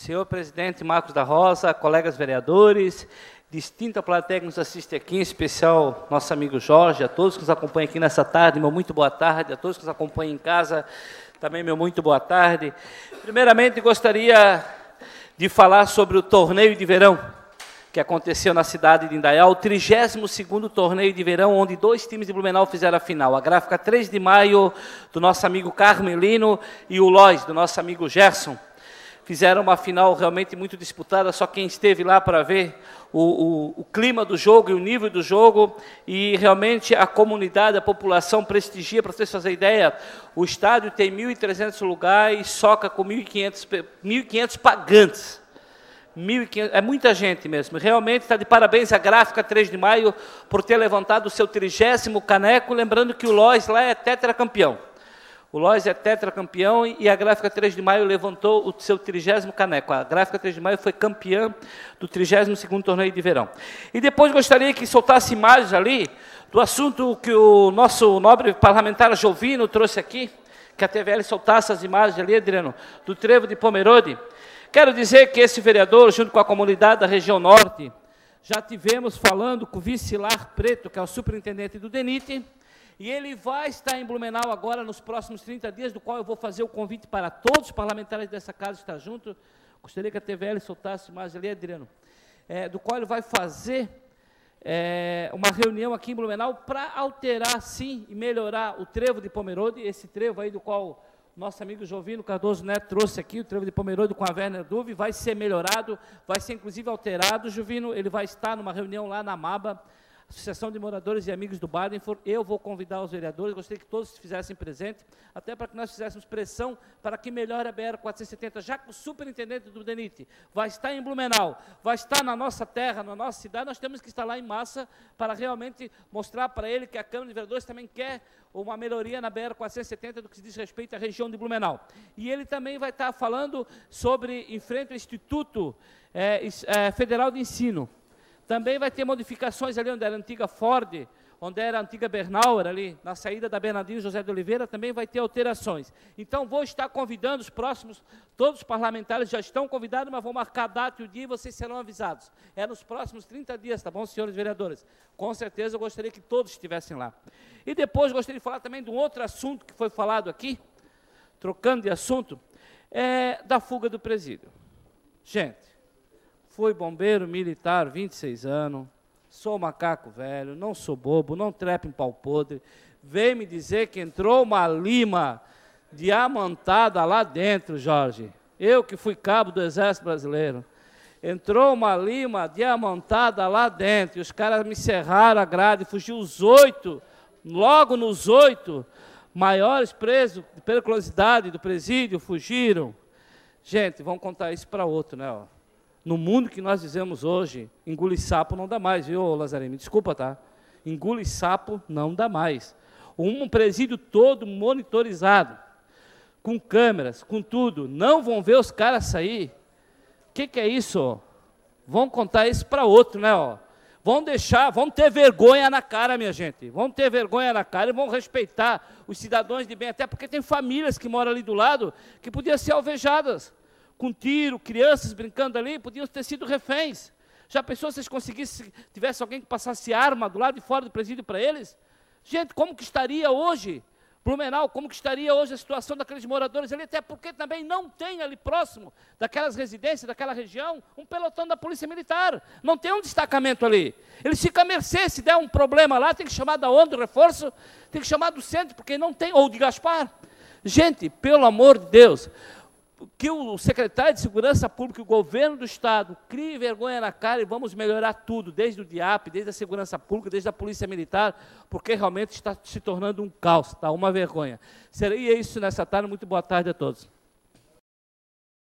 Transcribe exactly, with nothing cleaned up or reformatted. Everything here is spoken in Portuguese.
Senhor presidente Marcos da Rosa, colegas vereadores, distinta plateia que nos assiste aqui, em especial nosso amigo Jorge, a todos que nos acompanham aqui nessa tarde, meu muito boa tarde, a todos que nos acompanham em casa, também meu muito boa tarde. Primeiramente, gostaria de falar sobre o torneio de verão que aconteceu na cidade de Indaial, o trigésimo segundo torneio de verão, onde dois times de Blumenau fizeram a final. A Gráfica três de maio, do nosso amigo Carmelino, e o Lois, do nosso amigo Gerson. Fizeram uma final realmente muito disputada, só quem esteve lá para ver o, o, o clima do jogo e o nível do jogo, e realmente a comunidade, a população prestigia. Para vocês fazerem ideia, o estádio tem mil e trezentos lugares, soca com mil e quinhentos pagantes. mil e quinhentos, é muita gente mesmo. Realmente está de parabéns a Gráfica três de maio por ter levantado o seu trigésimo caneco, lembrando que o Lois lá é tetracampeão. O Lois é tetracampeão e a Gráfica três de maio levantou o seu trigésimo caneco. A Gráfica três de maio foi campeã do trigésimo segundo torneio de verão. E depois gostaria que soltasse imagens ali do assunto que o nosso nobre parlamentar Jovino trouxe aqui, que a T V L soltasse as imagens ali, Adriano, do trevo de Pomerode. Quero dizer que esse vereador, junto com a comunidade da região norte, já tivemos falando com o vice-lar Preto, que é o superintendente do DENIT, e ele vai estar em Blumenau agora nos próximos trinta dias, do qual eu vou fazer o convite para todos os parlamentares dessa casa estar junto. Gostaria que a T V L soltasse mais ali, Adriano, é, do qual ele vai fazer é, uma reunião aqui em Blumenau para alterar, sim, e melhorar o trevo de Pomerode, esse trevo aí do qual nosso amigo Jovino Cardoso Neto trouxe aqui, o trevo de Pomerode com a Werner Duve, vai ser melhorado, vai ser inclusive alterado, Jovino, ele vai estar numa reunião lá na MABA, Associação de Moradores e Amigos do Badenford. Eu vou convidar os vereadores, gostaria que todos se fizessem presente, até para que nós fizéssemos pressão para que melhore a B R quatrocentos e setenta, já que o superintendente do DENIT vai estar em Blumenau, vai estar na nossa terra, na nossa cidade, nós temos que estar lá em massa para realmente mostrar para ele que a Câmara de Vereadores também quer uma melhoria na B R quatrocentos e setenta do que se diz respeito à região de Blumenau. E ele também vai estar falando sobre, em frente ao Instituto é, é, Federal de Ensino. Também vai ter modificações ali onde era a antiga Ford, onde era a antiga Bernauer, ali na saída da Bernardino José de Oliveira, também vai ter alterações. Então, vou estar convidando os próximos, todos os parlamentares já estão convidados, mas vou marcar a data e o dia e vocês serão avisados. É nos próximos trinta dias, tá bom, senhores vereadores? Com certeza eu gostaria que todos estivessem lá. E depois gostaria de falar também de um outro assunto que foi falado aqui, trocando de assunto, é da fuga do presídio. Gente, fui bombeiro militar, vinte e seis anos, sou macaco velho, não sou bobo, não trepo em pau podre, vem me dizer que entrou uma lima diamantada lá dentro, Jorge. Eu que fui cabo do Exército Brasileiro. Entrou uma lima diamantada lá dentro, e os caras me cerraram a grade, fugiu os oito, logo nos oito maiores presos de periculosidade do presídio, fugiram. Gente, vamos contar isso para outro, né, ó. No mundo que nós vivemos hoje, engolir sapo não dá mais, viu, Lazarino? Desculpa, tá? Engolir sapo não dá mais. Um presídio todo monitorizado, com câmeras, com tudo, não vão ver os caras sair. O que, que é isso? Ó? Vão contar isso para outro, né? Ó? Vão deixar, vão ter vergonha na cara, minha gente. Vão ter vergonha na cara e vão respeitar os cidadãos de bem, até porque tem famílias que moram ali do lado que podiam ser alvejadas. Com tiro, crianças brincando ali, podiam ter sido reféns. Já pensou se vocês conseguissem, tivesse alguém que passasse arma do lado de fora do presídio para eles? Gente, como que estaria hoje Blumenau, como que estaria hoje a situação daqueles moradores ali, até porque também não tem ali próximo daquelas residências, daquela região, um pelotão da Polícia Militar. Não tem um destacamento ali. Eles ficam à mercê, se der um problema lá, tem que chamar da onde o reforço, tem que chamar do centro, porque não tem, ou de Gaspar. Gente, pelo amor de Deus, que o secretário de Segurança Pública, o governo do Estado, crie vergonha na cara e vamos melhorar tudo, desde o DIAP, desde a Segurança Pública, desde a Polícia Militar, porque realmente está se tornando um caos, tá? Uma vergonha. Seria isso nessa tarde. Muito boa tarde a todos.